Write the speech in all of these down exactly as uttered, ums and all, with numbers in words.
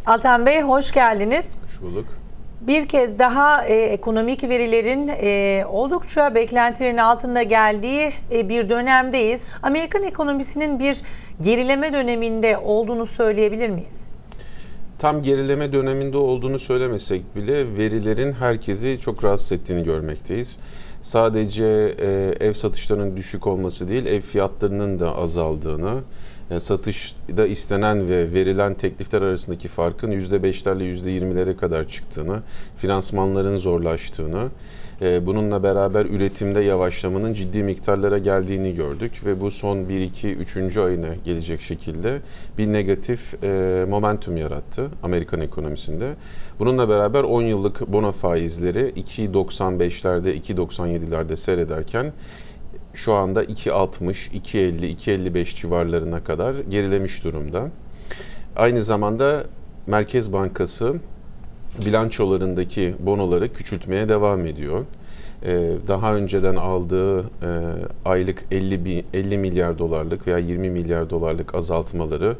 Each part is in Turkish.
Altan Bey, hoş geldiniz. Hoş bulduk. Bir kez daha e, ekonomik verilerin e, oldukça beklentilerin altında geldiği e, bir dönemdeyiz. Amerikan ekonomisinin bir gerileme döneminde olduğunu söyleyebilir miyiz? Tam gerileme döneminde olduğunu söylemesek bile verilerin herkesi çok rahatsız ettiğini görmekteyiz. Sadece e, ev satışlarının düşük olması değil, ev fiyatlarının da azaldığını, e, satışta istenen ve verilen teklifler arasındaki farkın yüzde beşlerle yüzde yirmilere kadar çıktığını, finansmanların zorlaştığını, e, bununla beraber üretimde yavaşlamanın ciddi miktarlara geldiğini gördük ve bu son bir iki üçüncü ayına gelecek şekilde bir negatif e, momentum yarattı Amerikan ekonomisinde. Bununla beraber on yıllık bono faizleri iki virgül doksan beşlerde, iki virgül doksan yedilerde seyrederken şu anda iki virgül altmış, iki virgül elli, iki virgül elli beş civarlarına kadar gerilemiş durumda. Aynı zamanda Merkez Bankası bilançolarındaki bonoları küçültmeye devam ediyor. Daha önceden aldığı aylık elli milyar dolarlık veya yirmi milyar dolarlık azaltmaları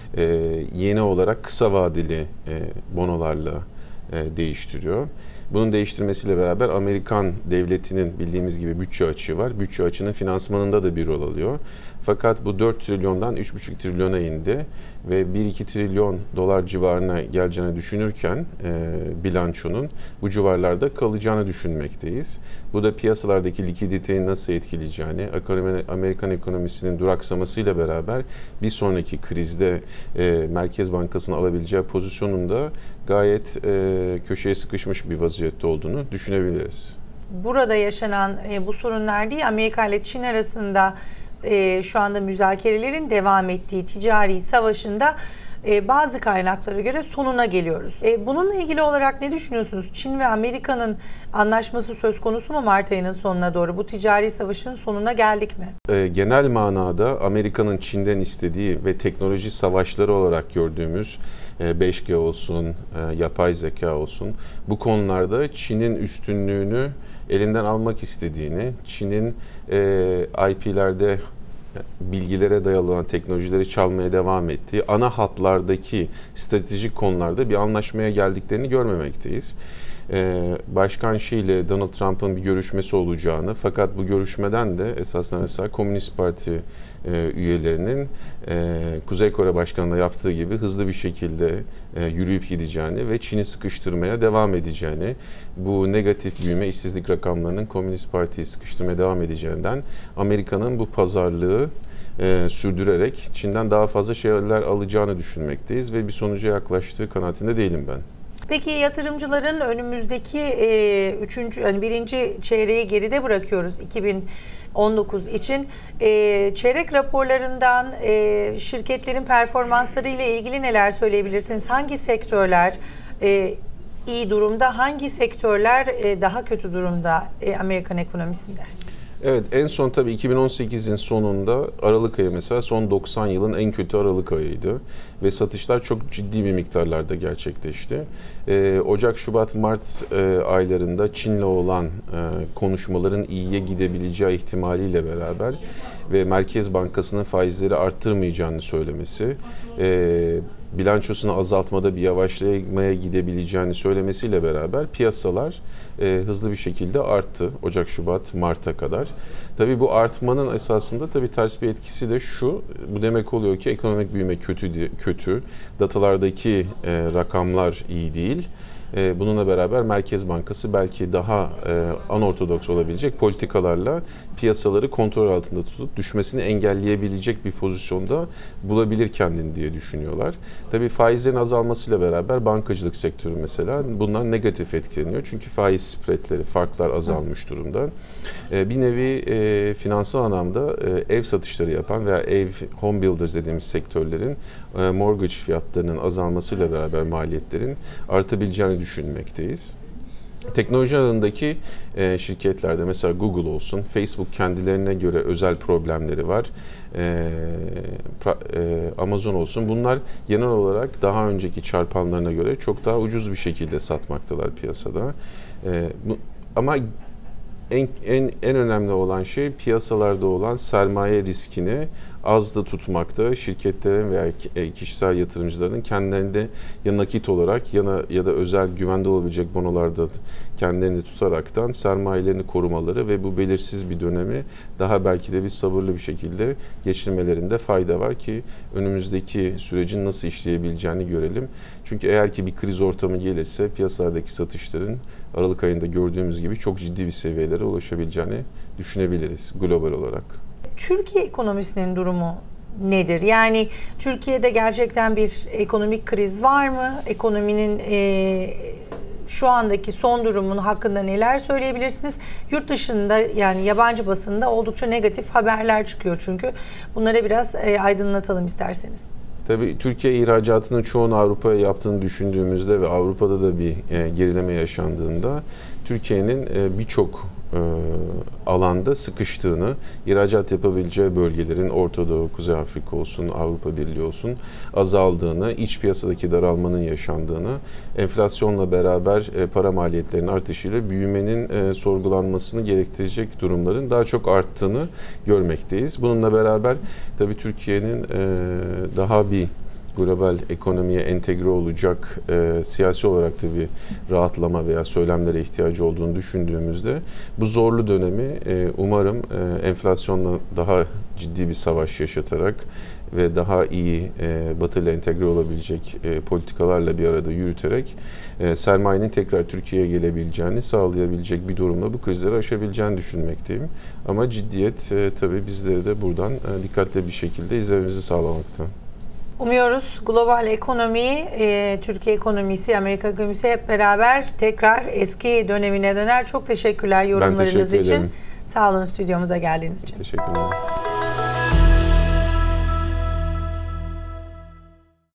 yeni olarak kısa vadeli bonolarla değiştiriyor. Bunun değiştirmesiyle beraber Amerikan devletinin bildiğimiz gibi bütçe açığı var. Bütçe açığının finansmanında da bir rol alıyor. Fakat bu dört trilyondan üç buçuk trilyona indi ve bir iki trilyon dolar civarına geleceğini düşünürken e, bilançonun bu civarlarda kalacağını düşünmekteyiz. Bu da piyasalardaki likiditeyi nasıl etkileyeceğini, Amerikan ekonomisinin duraksamasıyla beraber bir sonraki krizde e, Merkez Bankası'nın alabileceği pozisyonun da gayet e, köşeye sıkışmış bir vaziyette olduğunu düşünebiliriz. Burada yaşanan e, bu sorunlar değil, Amerika ile Çin arasında e, şu anda müzakerelerin devam ettiği ticari savaşında e, bazı kaynaklara göre sonuna geliyoruz. E, bununla ilgili olarak ne düşünüyorsunuz? Çin ve Amerika'nın anlaşması söz konusu mu Mart ayının sonuna doğru? Bu ticari savaşın sonuna geldik mi? E, genel manada Amerika'nın Çin'den istediği ve teknoloji savaşları olarak gördüğümüz beş G olsun, yapay zeka olsun, bu konularda Çin'in üstünlüğünü elinden almak istediğini, Çin'in I P'lerde bilgilere dayalı olan teknolojileri çalmaya devam ettiği ana hatlardaki stratejik konularda bir anlaşmaya geldiklerini görmemekteyiz. Başkan Xi ile Donald Trump'ın bir görüşmesi olacağını, fakat bu görüşmeden de esasında mesela Komünist Parti üyelerinin Kuzey Kore Başkanı'na yaptığı gibi hızlı bir şekilde yürüyüp gideceğini ve Çin'i sıkıştırmaya devam edeceğini, bu negatif büyüme işsizlik rakamlarının Komünist Parti'yi sıkıştırmaya devam edeceğinden Amerika'nın bu pazarlığı sürdürerek Çin'den daha fazla şeyler alacağını düşünmekteyiz ve bir sonuca yaklaştığı kanaatinde değilim ben. Peki yatırımcıların önümüzdeki e, üçüncü, yani birinci çeyreği geride bırakıyoruz iki bin on dokuz için. E, çeyrek raporlarından e, şirketlerin performansları ile ilgili neler söyleyebilirsiniz? Hangi sektörler e, iyi durumda, hangi sektörler e, daha kötü durumda e, Amerikan ekonomisinde? Evet, en son tabii iki bin on sekizin sonunda Aralık ayı mesela son doksan yılın en kötü Aralık ayıydı ve satışlar çok ciddi bir miktarlarda gerçekleşti. Ee, Ocak, Şubat, Mart e, aylarında Çin'le olan e, konuşmaların iyiye gidebileceği ihtimaliyle beraber ve Merkez Bankası'nın faizleri arttırmayacağını söylemesi, e, bilançosunu azaltmada bir yavaşlamaya gidebileceğini söylemesiyle beraber piyasalar e, hızlı bir şekilde arttı Ocak, Şubat, Mart'a kadar. Tabii bu artmanın esasında tabii ters bir etkisi de şu, bu demek oluyor ki ekonomik büyüme kötü, kötü, datalardaki e, rakamlar iyi değil. Bununla beraber Merkez Bankası belki daha e, anortodoks olabilecek politikalarla piyasaları kontrol altında tutup düşmesini engelleyebilecek bir pozisyonda bulabilir kendini diye düşünüyorlar. Tabii faizlerin azalmasıyla beraber bankacılık sektörü mesela bundan negatif etkileniyor. Çünkü faiz spreadleri, farklar azalmış durumda. E, bir nevi e, finansal anlamda e, ev satışları yapan veya ev home builders dediğimiz sektörlerin e, mortgage fiyatlarının azalmasıyla beraber maliyetlerin artabileceğini düşünmekteyiz. Teknoloji alanındaki e, şirketlerde mesela Google olsun, Facebook kendilerine göre özel problemleri var. E, pra, e, Amazon olsun. Bunlar genel olarak daha önceki çarpanlarına göre çok daha ucuz bir şekilde satmaktalar piyasada. E, bu, ama En, en, en önemli olan şey piyasalarda olan sermaye riskini az da tutmakta, şirketlerin veya kişisel yatırımcıların kendilerinde ya nakit olarak ya da, ya da özel güvende olabilecek bonolarda kendilerini tutaraktan sermayelerini korumaları ve bu belirsiz bir dönemi daha belki de bir sabırlı bir şekilde geçirmelerinde fayda var ki önümüzdeki sürecin nasıl işleyebileceğini görelim. Çünkü eğer ki bir kriz ortamı gelirse piyasalardaki satışların Aralık ayında gördüğümüz gibi çok ciddi bir seviyelere ulaşabileceğini düşünebiliriz global olarak. Türkiye ekonomisinin durumu nedir? Yani Türkiye'de gerçekten bir ekonomik kriz var mı? Ekonominin e, şu andaki son durumun hakkında neler söyleyebilirsiniz? Yurt dışında yani yabancı basında oldukça negatif haberler çıkıyor çünkü. Bunlara biraz e, aydınlatalım isterseniz. Tabii Türkiye ihracatının çoğunu Avrupa'ya yaptığını düşündüğümüzde ve Avrupa'da da bir e, gerileme yaşandığında Türkiye'nin e, birçok e, alanda sıkıştığını, ihracat yapabileceği bölgelerin Orta Doğu, Kuzey Afrika olsun, Avrupa Birliği olsun azaldığını, iç piyasadaki daralmanın yaşandığını, enflasyonla beraber e, para maliyetlerinin artışıyla büyümenin e, sorgulanmasını gerektirecek durumların daha çok arttığını görmekteyiz. Bununla beraber tabii Türkiye'nin e, daha bir global ekonomiye entegre olacak e, siyasi olarak da bir rahatlama veya söylemlere ihtiyacı olduğunu düşündüğümüzde bu zorlu dönemi e, umarım e, enflasyonla daha ciddi bir savaş yaşatarak ve daha iyi e, Batı ile entegre olabilecek e, politikalarla bir arada yürüterek e, sermayenin tekrar Türkiye'ye gelebileceğini sağlayabilecek bir durumla bu krizleri aşabileceğini düşünmekteyim. Ama ciddiyet e, tabii bizleri de buradan e, dikkatli bir şekilde izlememizi sağlamakta. Umuyoruz global ekonomiyi, e, Türkiye ekonomisi, Amerika ekonomisi hep beraber tekrar eski dönemine döner. Çok teşekkürler yorumlarınız Ben teşekkür için. ederim. Sağ olun stüdyomuza geldiğiniz için. Teşekkürler.